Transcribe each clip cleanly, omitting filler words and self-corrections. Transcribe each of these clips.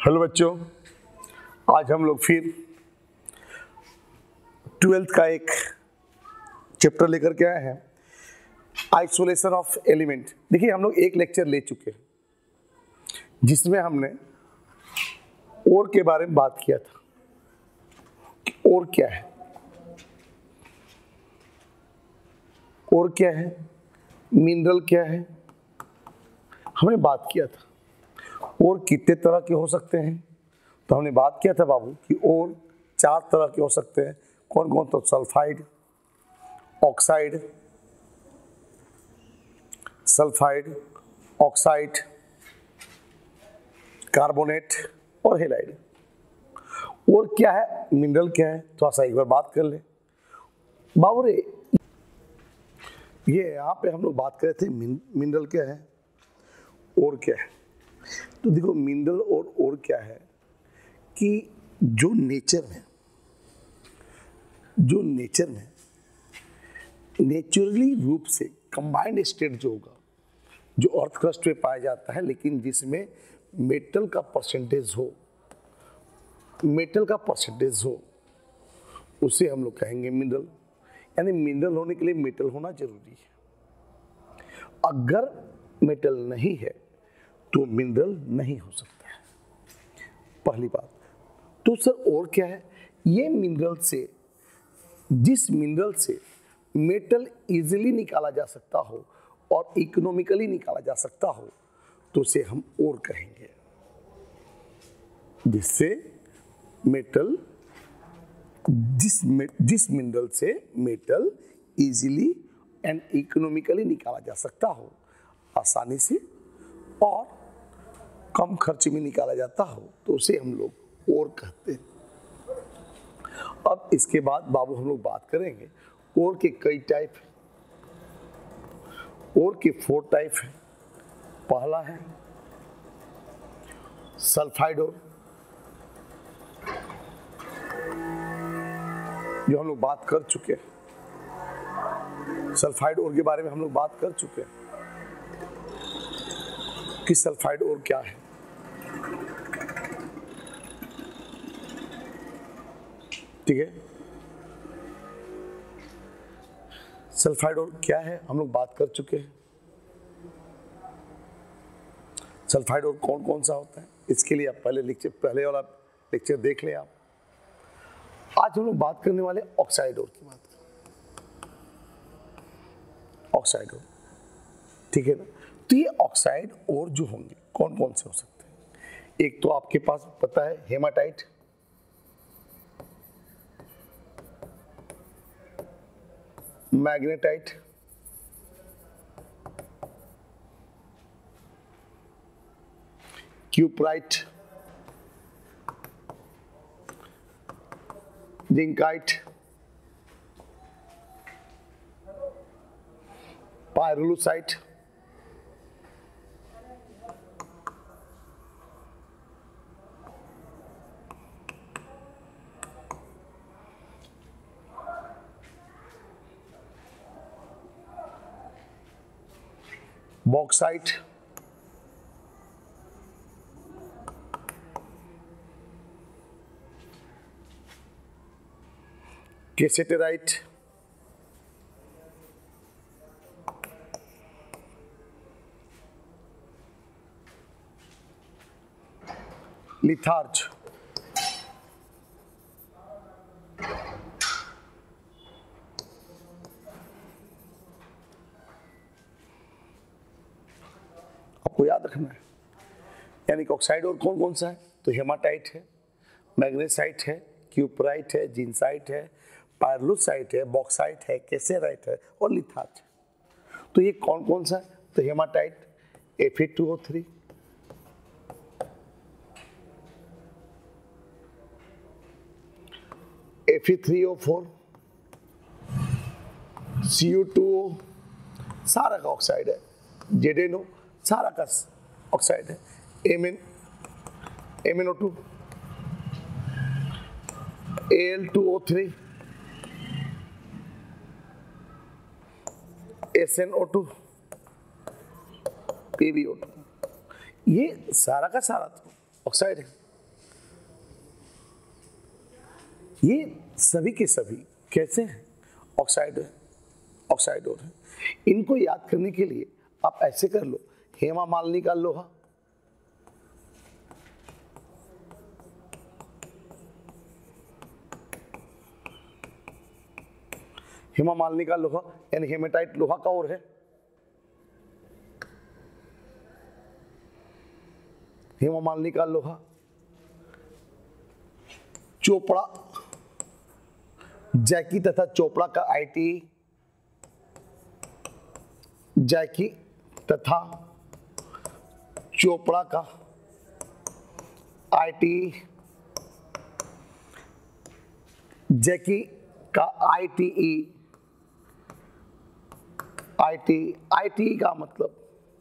Hello बच्चों, आज हम लोग फिर 12th का एक चैप्टर लेकर के आए हैं, आइसोलेशन ऑफ एलिमेंट। देखिए, हम लोग एक लेक्चर ले चुके हैं जिसमें हमने और के बारे में बात किया था कि और क्या है, और क्या है, मिनरल क्या है, हमने बात किया था। और कितने तरह के हो सकते हैं, तो हमने बात किया था बाबू कि और 4 तरह के हो सकते हैं। कौन कौन? तो sulphide, oxide, sulphide, oxide, carbonate और हेलाइड। और क्या है, मिनरल क्या है, थोड़ा सा एक बार बात कर ले बाबू रे। ये यहाँ पे हम लोग बात कर रहे थे मिनरल क्या है और क्या है। तो देखो, मिनरल और क्या है कि जो नेचर में नेचुरली रूप से कंबाइंड स्टेट जो होगा, जो अर्थ क्रस्ट पे पाया जाता है, लेकिन जिसमें मेटल का परसेंटेज हो, उसे हम लोग कहेंगे मिनरल। यानी मिनरल होने के लिए मेटल होना जरूरी है। अगर मेटल नहीं है तो मिनरल नहीं हो सकता है, पहली बात। तो सर और क्या है? ये मिनरल से, जिस मिनरल से मेटल इजीली निकाला जा सकता हो और इकोनॉमिकली निकाला जा सकता हो, तो उसे हम और कहेंगे। जिससे मेटल, जिस मिनरल से मेटल इजीली एंड इकोनॉमिकली निकाला जा सकता हो, आसानी से और कम खर्च में निकाला जाता हो, तो उसे हम लोग और कहते हैं। अब इसके बाद बाबू हम लोग बात करेंगे और के कई टाइप हैं। और के 4 टाइप हैं। पहला है सल्फाइड और, जो हम लोग बात कर चुके हैं। सल्फाइड और के बारे में हम लोग बात कर चुके हैं कि सल्फाइड और क्या है। ठीक है, सल्फाइड और क्या है हम लोग बात कर चुके हैं। सल्फाइड और कौन कौन सा होता है, इसके लिए आप पहले वाला लेक्चर देख लें आप। आज हम लोग बात करने वाले ऑक्साइड और की बात करें। ऑक्साइड और, ठीक है ना। तो ये ऑक्साइड और जो होंगे कौन कौन से हो सकते हैं? एक तो आपके पास पता है haematite, magnetite, cuprite, zincite, pyrolusite, bauxite, cassiterite, litharge, आपको याद रखना है। यानी कि ऑक्साइड और कौन कौन सा है? तो हेमाटाइट है, मैग्नेसाइट है, क्यूपराइट है, जिंसाइट है, पायरोलुसाइट है, बॉक्साइट है, केसेराइट है और लिथार्ज है। तो ये कौन कौन सा है? तो हेमाटाइट Fe2O3, Fe3O4, Cu2O, सारा का ऑक्साइड है। ZnO, सारा का ऑक्साइड है। MnO2, Al2O3, SnO2, PbO2, ये सारा का सारा ऑक्साइड है। ये सभी के सभी कैसे हैं? ऑक्साइड है, ऑक्साइड और है। इनको याद करने के लिए आप ऐसे कर लो, हेमा मालिनी का लोहा, हेमा मालिनी का लोहा यानी हेमेटाइट लोहा का और है। हेमा मालिनी का लोहा, चोपड़ा, जैकी तथा चोपड़ा का आईटी, जैकी तथा चोपड़ा का आईटी, जैकी का आईटीई, आईटी का मतलब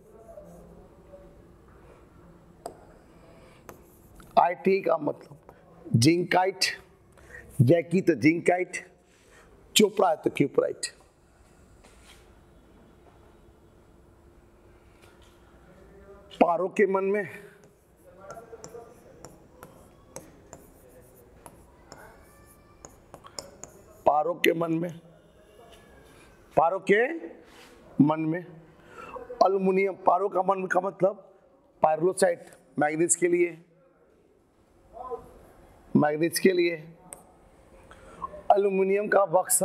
जिंकाइट, जैकी तो जिंकाइट, चोपड़ा तो क्यूपराइट। पारो के मन में अल्युमिनियम, पारो का मन का मतलब पायरोलोसाइट, मैग्नीज के लिए अल्युमिनियम का बक्सा,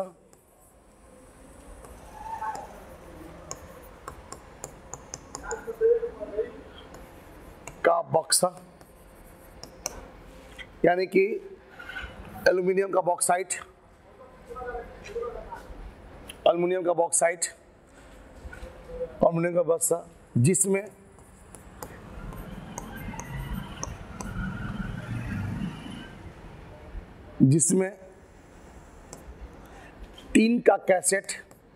यानी कि एल्यूमिनियम का बॉक्साइट, अल्युमिनियम का बक्सा, जिसमें टीन का कैसेट,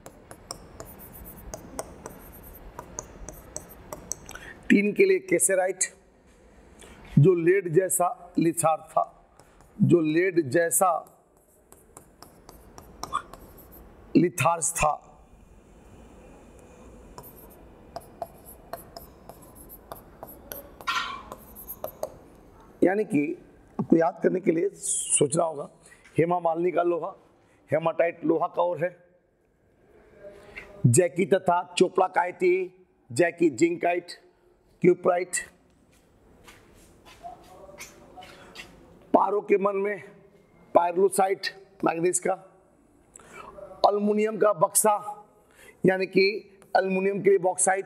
टीन के लिए केसेराइट, जो लेड जैसा लिथार्ज था, यानी कि आपको याद करने के लिए सोचना होगा। हेमा मालिनी का लोहा हेमाटाइट लोहा का और है, जैकी तथा चोपड़ा का IT, Jackie zincite, cuprite. Paro के मन में पायरोलोसाइट, मैग्नीज का, अल्युमिनियम का बक्सा यानी कि अल्युमिनियम के लिए बॉक्साइट,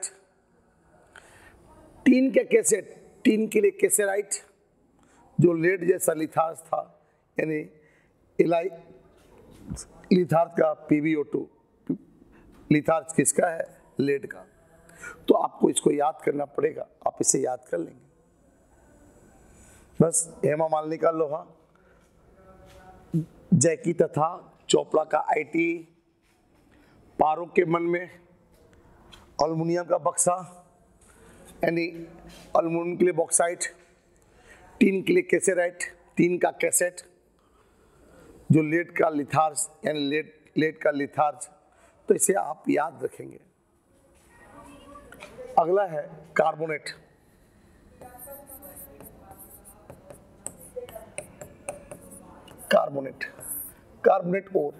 टीन के कैसेट, टीन के लिए केसेराइट, जो लेड जैसा लिथार्ज था, यानी लिथार्ज का PbO2, लिथार्ज किसका है? लेड का। तो आपको इसको याद करना पड़ेगा, आप इसे याद कर लेंगे बस। हेमा मालिनी का लोहा, जैकी तथा चोपड़ा का आईटी, पारो के मन में अल्युमिनियम का बक्सा यानी अल्युमिनियम के लिए बॉक्साइट, टीन के लिए केसेराइट, टीन का कैसेट, जो लेड का लिथार्ज यानी लेड का लिथार्ज। तो इसे आप याद रखेंगे। अगला है कार्बोनेट। कार्बोनेट और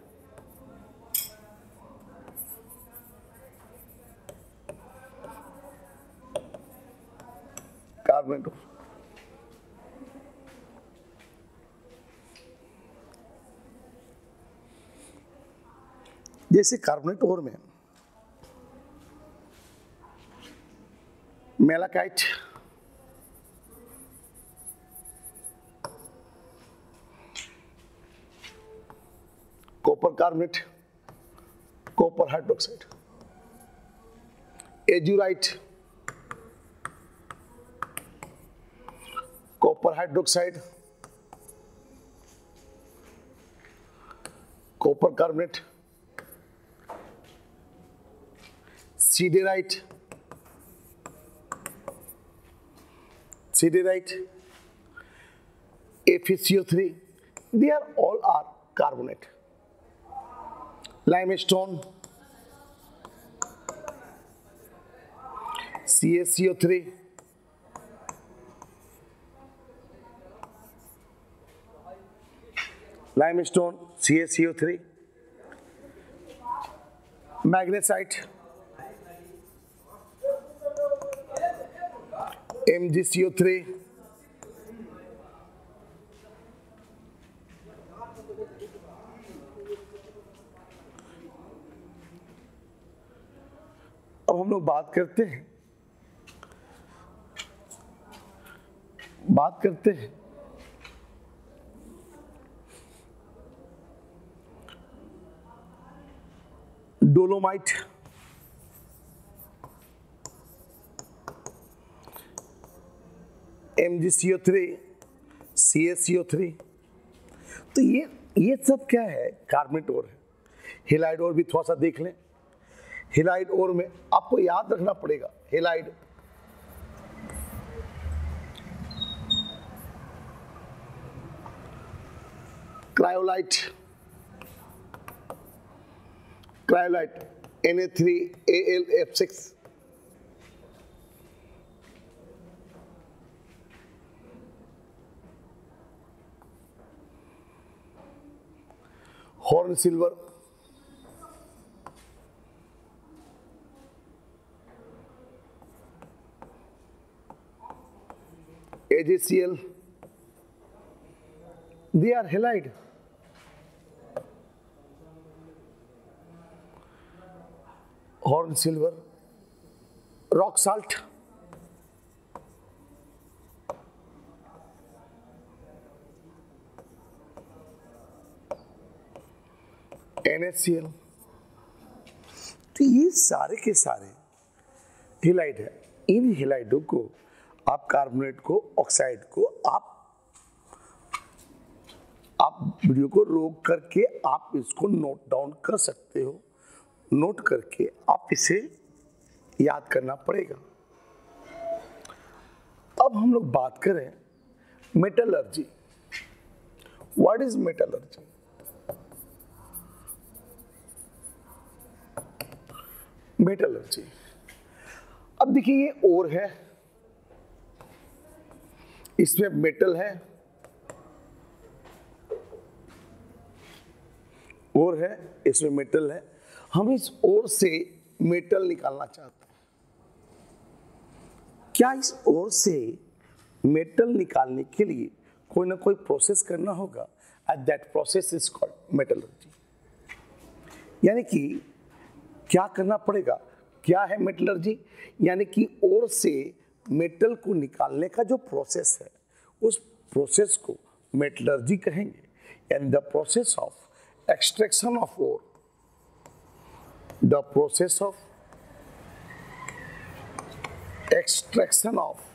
जैसे कार्बोनेट और में malachite, copper carbonate, copper hydroxide, azurite, copper hydroxide, copper carbonate, siderite, FeCO3, they are all are carbonate. Limestone, CaCO3, limestone CaCO3, magnesite MgCO3, अब हम लोग बात करते हैं डोलोमाइट, MgCO3, CaCO3। तो ये सब क्या है? कार्बोनेट ओर है। हेलाइड ओर भी थोड़ा सा देख लें। हेलाइड ओर में आपको याद रखना पड़ेगा, halide cryolite Na3Al F6, horn silver, AgCl, they are halide. Horn silver, rock salt, NaCl। तो ये सारे के सारे हेलाइड है। इन हेलाइडों को आप कार्बोनेट को, ऑक्साइड को आप वीडियो को रोक करके आप इसको नोट डाउन कर सकते हो। नोट करके आप इसे याद करना पड़ेगा। अब हम लोग बात करें metallurgy. What is metallurgy? Metallurgy, अब देखिए ये ओर है, इसमें मेटल है, ओर है, इसमें मेटल है। हम इस ओर से मेटल निकालना चाहते हैं। क्या इस ओर से मेटल निकालने के लिए कोई ना कोई प्रोसेस करना होगा? And that process is called metallurgy. यानी कि क्या करना पड़ेगा? क्या है मेटलर्जी? यानी कि ओर से मेटल को निकालने का जो प्रोसेस है, उस प्रोसेस को मेटलर्जी कहेंगे। And the process of extraction of ore, the process of extraction of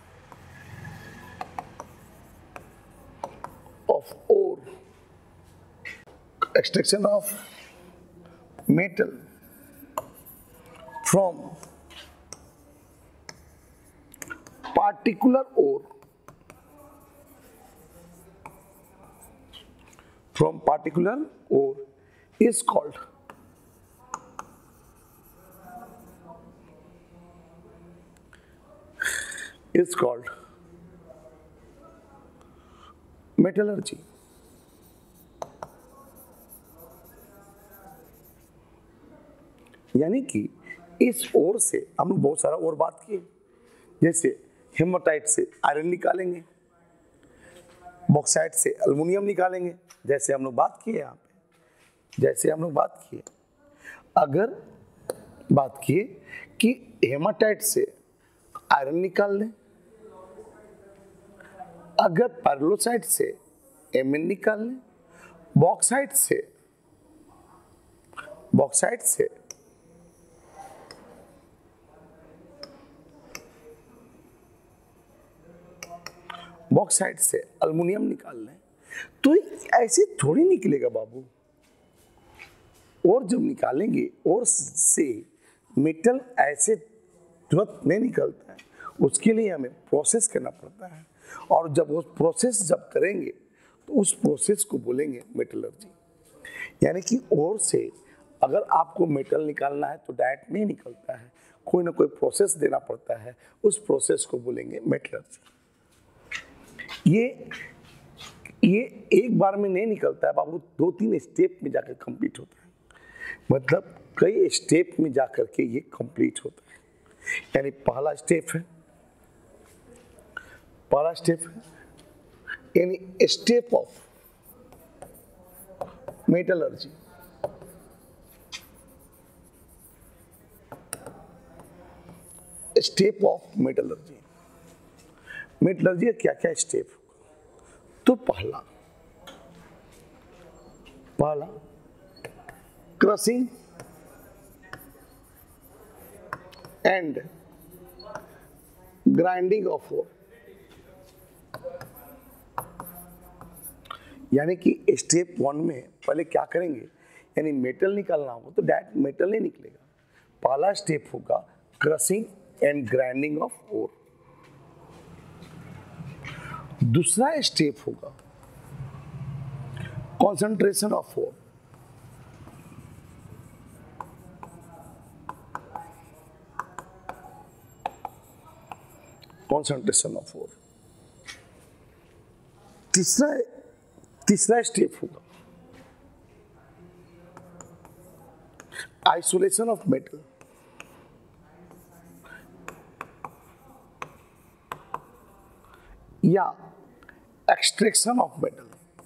ore, extraction of metal from particular ore, is called metallurgy. यानी कि इस ओर से हम लोग बहुत सारा और बात किए, जैसे हेमाटाइट से आयरन निकालेंगे, बॉक्साइट से एल्युमिनियम निकालेंगे, जैसे हम लोग बात किए यहाँ पे, अगर बात किए कि हेमाटाइट से आयरन निकाल लें, अगर पेरिलोसाइट से Mn निकाल लें, बॉक्साइट से एल्युमिनियम निकाल लें, तो ऐसे थोड़ी निकलेगा बाबू। और जब निकालेंगे और से मेटल ऐसे तुरंत नहीं निकलता है, उसके लिए हमें प्रोसेस करना पड़ता है। और जब वो प्रोसेस जब करेंगे तो उस प्रोसेस को बोलेंगे मेटलर्जी। यानी कि और से अगर आपको मेटल निकालना है तो डायरेक्ट नहीं निकलता है, कोई ना कोई प्रोसेस देना पड़ता है, उस प्रोसेस को बोलेंगे मेटलर्जी। ये ये एक बार में नहीं निकलता है बाबू, 2-3 स्टेप में जाकर कंप्लीट होता है, मतलब कई स्टेप में जाकर के ये कंप्लीट होता है। यानी पहला स्टेप है यानी step of metallurgy. Step of metallurgy, metallurgy का क्या क्या स्टेप होगा? तो पहला crushing and grinding of ore. यानी कि स्टेप 1 में पहले क्या करेंगे, यानी मेटल निकालना होगा तो डायरेक्ट मेटल नहीं निकलेगा। पहला स्टेप होगा crushing and grinding of ore. दूसरा स्टेप होगा concentration of ore. Concentration of ore. तीसरा स्टेप होगा आइसोलेशन ऑफ मेटल। या एक्सट्रैक्शन ऑफ मेटल।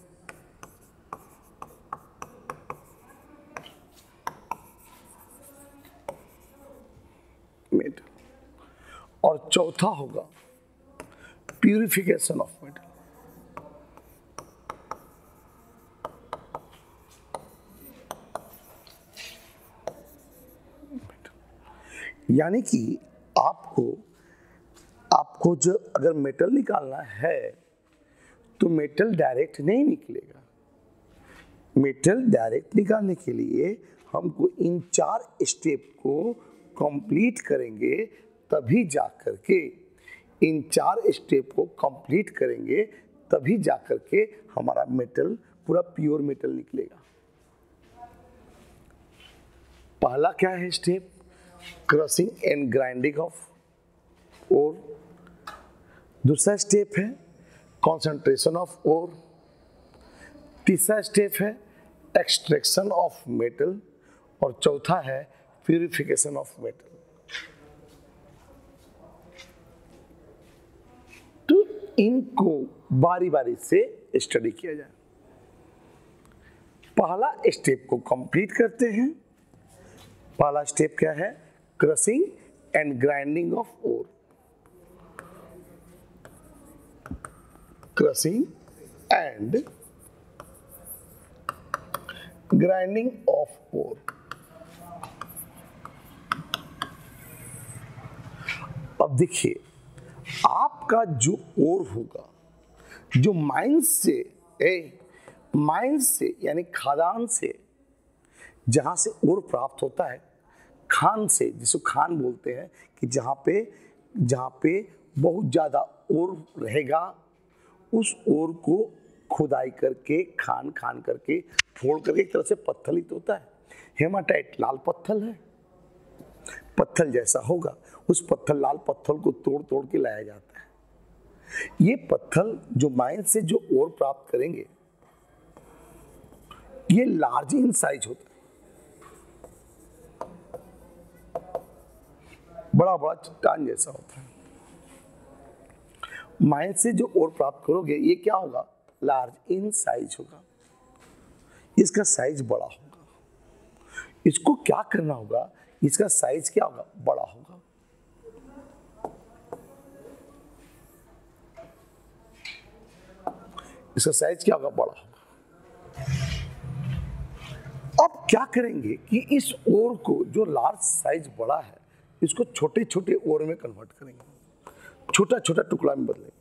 और चौथा होगा प्यूरिफिकेशन ऑफ मेटल। यानी कि आपको जो अगर मेटल निकालना है तो मेटल डायरेक्ट नहीं निकलेगा। मेटल डायरेक्ट निकालने के लिए हमको इन 4 स्टेप को कंप्लीट करेंगे, तभी जाकर के इन 4 स्टेप को कंप्लीट करेंगे तभी जाकर के हमारा मेटल पूरा प्योर मेटल निकलेगा। पहला क्या है step? Crushing and grinding of ore. दूसरा स्टेप है कंसंट्रेशन ऑफ ओर। तीसरा स्टेप है एक्सट्रैक्शन ऑफ मेटल और चौथा है प्यूरिफिकेशन ऑफ मेटल। तो इनको बारी बारी से स्टडी किया जाए। पहला स्टेप को कंप्लीट करते हैं। पहला स्टेप क्या है? Crushing and grinding of ore. Crushing and grinding of ore. अब देखिए, आपका जो ओर होगा, जो माइंस से यानी खदान से जहां से ओर प्राप्त होता है, खान से, जिसको खान बोलते हैं, कि जहां पे बहुत ज्यादा ओर रहेगा, उस ओर को खुदाई करके खान करके फोड़ करके एक तरह से पत्थर ही तो होता है। हेमाटाइट लाल पत्थर है, पत्थर जैसा होगा, उस लाल पत्थर को तोड़ के लाया जाता है। ये पत्थर जो माइन से जो ओर प्राप्त करेंगे, ये लार्ज इन साइज होता है, बड़ा चट्टान जैसा होता है। माइन से जो ओर प्राप्त करोगे, ये क्या होगा? लार्ज इन साइज होगा, इसका साइज बड़ा होगा। इसको क्या करना होगा? इसका साइज क्या होगा? बड़ा होगा। इसका साइज क्या होगा? बड़ा होगा। अब क्या करेंगे कि इस ओर को, जो लार्ज साइज बड़ा है, इसको छोटे छोटे ओर में कन्वर्ट करेंगे, छोटा छोटा टुकड़ा में बदलेंगे।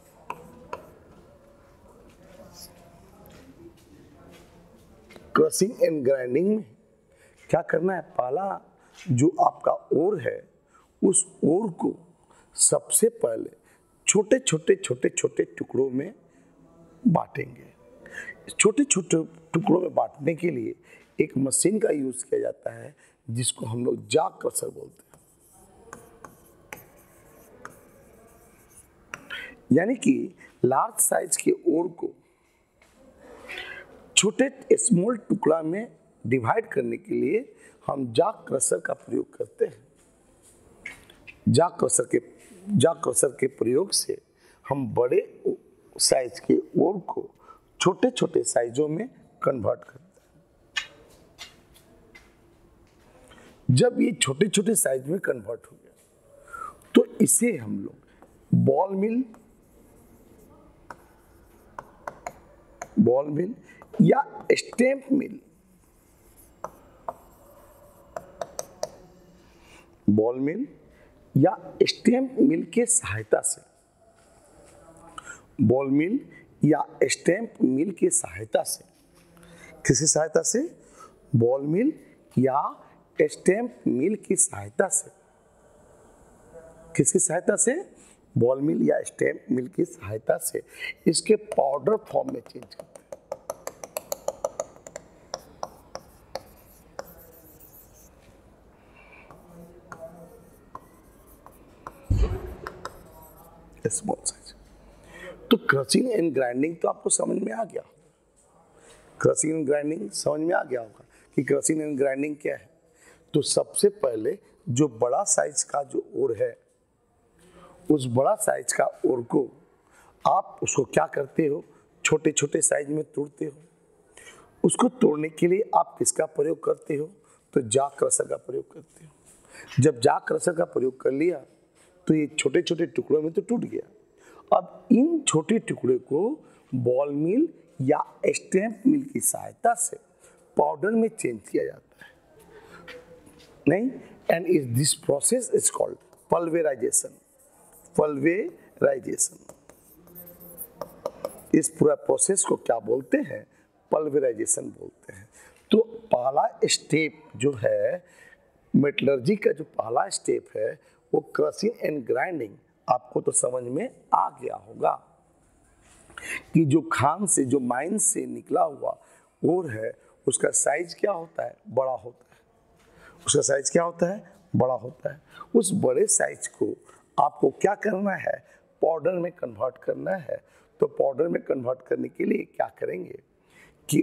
क्रशिंग एंड ग्राइंडिंग में क्या करना है? पहला जो आपका ओर है, उस ओर को सबसे पहले छोटे छोटे टुकड़ों में बांटेंगे। छोटे छोटे टुकड़ों में बांटने के लिए एक मशीन का यूज किया जाता है, जिसको हम लोग जाग क्रशर बोलते हैं। यानी कि लार्ज साइज के ओर को छोटे स्मॉल टुकड़ा में डिवाइड करने के लिए हम जाक क्रशर का प्रयोग करते हैं। जाक क्रशर के प्रयोग से हम बड़े साइज के ओर को छोटे छोटे साइजों में कन्वर्ट करते हैं। जब ये छोटे छोटे साइज में कन्वर्ट हो गया तो इसे हम लोग बॉल मिल या स्टैम्प मिल, बॉल मिल या स्टैम्प मिल के सहायता से, बॉल मिल या स्टैम्प मिल की सहायता से, किसी सहायता से, बॉल मिल या स्टैम्प मिल की सहायता से, किसकी सहायता से, बॉल मिल या स्टैम्प मिल की सहायता से इसके पाउडर फॉर्म में चेंज करते हैं। Small size. तो क्रशिंग एंड ग्राइंडिंग तो आपको समझ में आ गया, क्रशिंग एंड ग्राइंडिंग समझ में आ गया होगा कि क्रशिंग एंड ग्राइंडिंग क्या है। तो सबसे पहले जो बड़ा साइज का जो ओर है, उस बड़ा साइज का ओर को आप उसको क्या करते हो, छोटे छोटे साइज में तोड़ते हो। उसको तोड़ने के लिए आप किसका प्रयोग करते हो, तो जाक क्रशर का प्रयोग करते हो। जब जाक क्रशर का प्रयोग कर लिया तो ये छोटे छोटे टुकड़ों में तो टूट गया। अब इन छोटे टुकड़े को बॉल मिल या स्टैम्प मिल की सहायता से पाउडर में चेंज किया जाता है। नहीं, and is this process is called pulverization. Pulverization, इस पूरा प्रोसेस को क्या बोलते हैं, पल्वेराइजेशन बोलते हैं। तो पहला स्टेप जो है मेटलर्जी का, जो पहला स्टेप है वो क्रशिंग एंड ग्राइंडिंग। आपको तो समझ में आ गया होगा कि जो खान से, जो माइन से निकला हुआ ओर है उसका साइज क्या होता है, बड़ा होता है। उसका साइज क्या होता है, बड़ा होता है। उस बड़े साइज को आपको क्या करना है, पाउडर में कन्वर्ट करना है। तो पाउडर में कन्वर्ट करने के लिए क्या करेंगे कि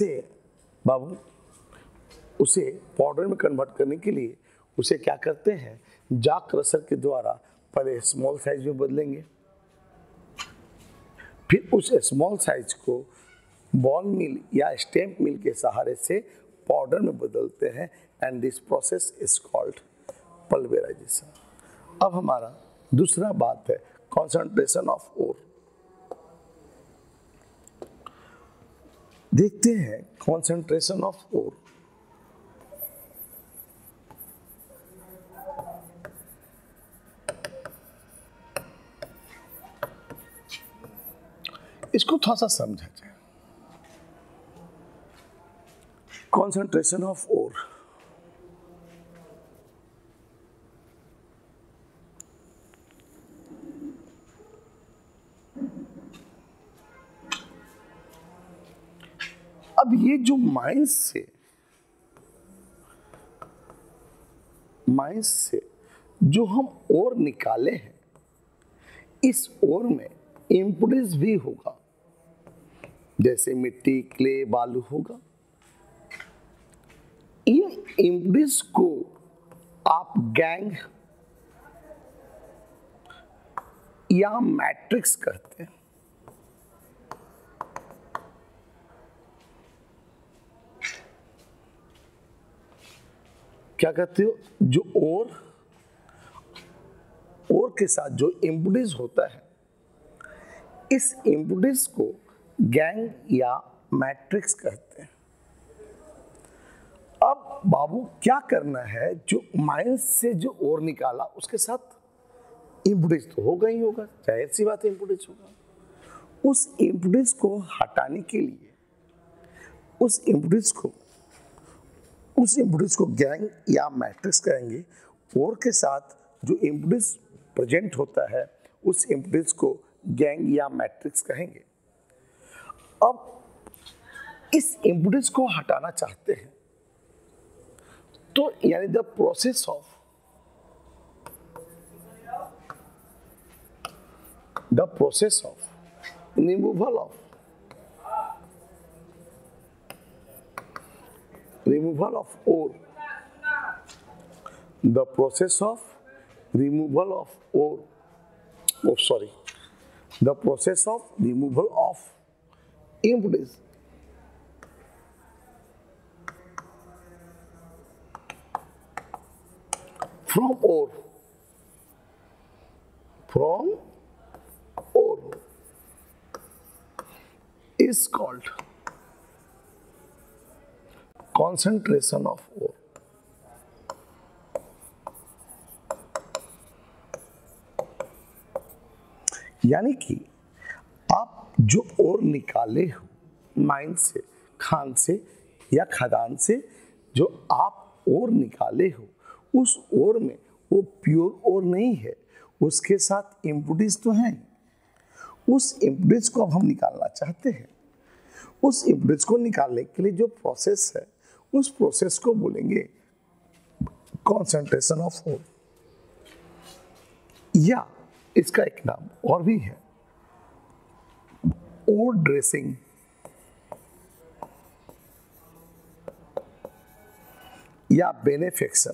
उसे पाउडर में कन्वर्ट करने के लिए उसे क्या करते हैं, जाक क्रशर के द्वारा पहले स्मॉल साइज में बदलेंगे, फिर उस स्मॉल साइज को बॉल मिल या स्टैम्प मिल के सहारे से पाउडर में बदलते हैं and this process is called pulverization. अब हमारा दूसरा बात है कंसंट्रेशन ऑफ ओर। देखते हैं कंसंट्रेशन ऑफ ओर। इसको थोड़ा सा समझा जाए। कंसंट्रेशन ऑफ ओर, अब ये जो माइंस से जो हम ओर निकाले हैं, इस ओर में इम्पुडेंस भी होगा, जैसे मिट्टी, क्ले, बालू होगा। इन इम्पुडेंस को आप गैंग या मैट्रिक्स कहते हैं। क्या कहते हो, जो ओर के साथ जो इम्पुडेंस होता है, इस इम्पुडेंस को गैंग या मैट्रिक्स कहते हैं। अब बाबू क्या करना है, जो माइंस से जो ओर निकाला उसके साथ इम्पुडेंस तो होगा ही होगा, जाहिर सी बात है इम्पुडेंस होगा। उस इम्पुडेंस को हटाने के लिए उस इम्पुडेंस को गैंग या मैट्रिक्स कहेंगे। ओर के साथ जो इम्पुडेंस प्रेजेंट होता है उस इम्पुडेंस को गैंग या मैट्रिक्स कहेंगे। अब इस इम्पुडेंस को हटाना चाहते हैं तो यानी the process of removal of removal of ore. The process of removal of ore. Oh, sorry. The process of removal of impurities from ore. From ore is called concentration of ore. यानी कि आप जो ओर निकाले हो mine से, खान से या खदान से, जो आप ओर निकाले हो उस ओर में वो प्योर ओर नहीं है, उसके साथ इम्प्यूरिटीज तो हैं। उस इम्प्यूरिटीज को अब हम निकालना चाहते हैं। उस इम्प्यूरिटीज को निकालने के लिए जो प्रोसेस है उस प्रोसेस को बोलेंगे कॉन्सेंट्रेशन ऑफ ओर, या इसका एक नाम और भी है ओर ड्रेसिंग या बेनेफिक्शन।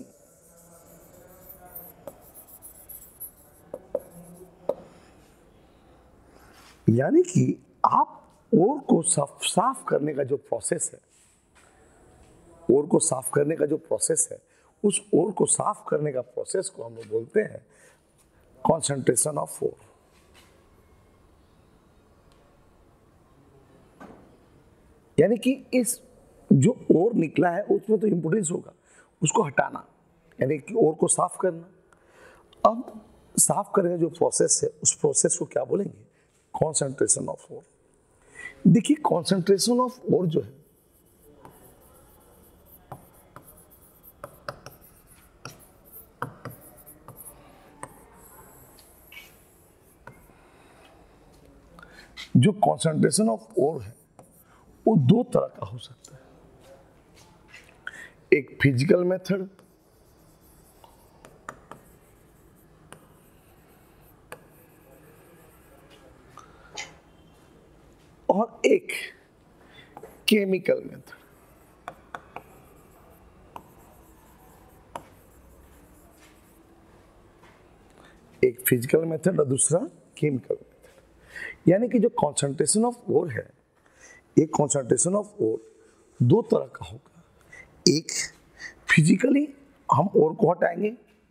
यानी कि आप ओर को साफ करने का जो प्रोसेस है, ओर को साफ करने का जो प्रोसेस है, उस ओर को साफ करने का प्रोसेस को हम लोग बोलते हैं कॉन्सेंट्रेशन ऑफ ओर। यानी कि इस जो ओर निकला है उसमें तो इम्प्यूरिटीज होगा, उसको हटाना, यानी कि ओर को साफ करना। अब साफ करने का जो प्रोसेस है उस प्रोसेस को क्या बोलेंगे? Concentration of ore. देखिए कॉन्सेंट्रेशन ऑफ ओर जो है जो कॉन्सेंट्रेशन ऑफ ओर है वो दो तरह का हो सकता है। एक फिजिकल मेथड और एक केमिकल मेथड। एक फिजिकल मेथड और दूसरा केमिकल मेथड। यानी कि जो कॉन्सेंट्रेशन ऑफ ओर है, एक कॉन्सेंट्रेशन ऑफ ओर दो तरह का होगा। एक फिजिकली हम ओर को हटाएंगे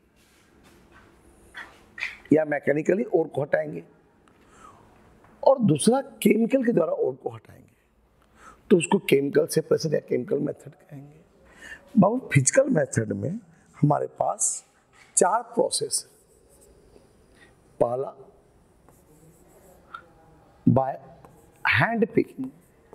या मैकेनिकली ओर को हटाएंगे, और दूसरा केमिकल के द्वारा ओर को हटाएंगे, तो उसको केमिकल सेपरेशन या केमिकल मेथड कहेंगे। बाबू फिजिकल मेथड में हमारे पास चार प्रोसेस है। पहला बाय हैंड पिकिंग,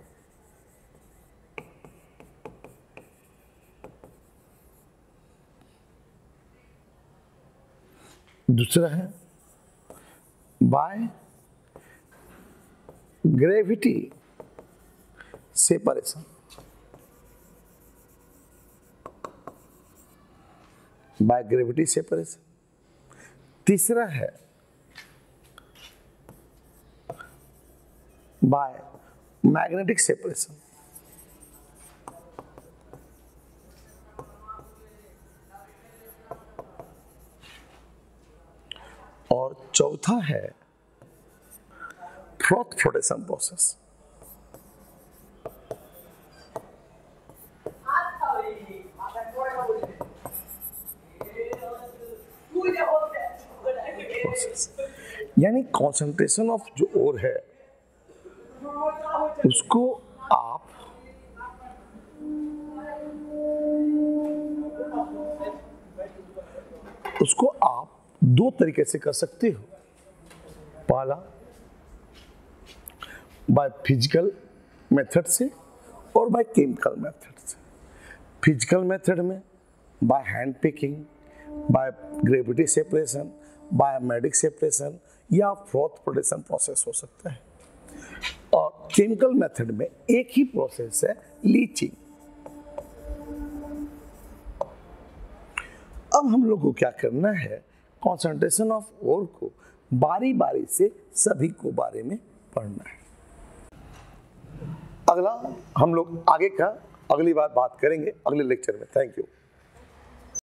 दूसरा है by gravity separation, by gravity separation. तीसरा है बाय मैग्नेटिक सेपरेशन। और चौथा है फ्रॉथ फ्लोटेशन प्रोसेस। यानी कॉन्सेंट्रेशन ऑफ जो ओर है उसको आप दो तरीके से कर सकते हो। पहला बाय फिजिकल मेथड से और बाय केमिकल मेथड से। फिजिकल मेथड में by hand picking, by gravity separation, by magnetic separation या फ्रॉथ फ्लोटेशन प्रोसेस हो सकता है। और केमिकल मेथड में एक ही प्रोसेस है, लीचिंग। अब हम लोग को क्या करना है, कॉन्सेंट्रेशन ऑफ ओर को बारी बारी से सभी को बारे में पढ़ना है। अगला हम लोग आगे का अगली बार बात करेंगे अगले लेक्चर में। Thank you.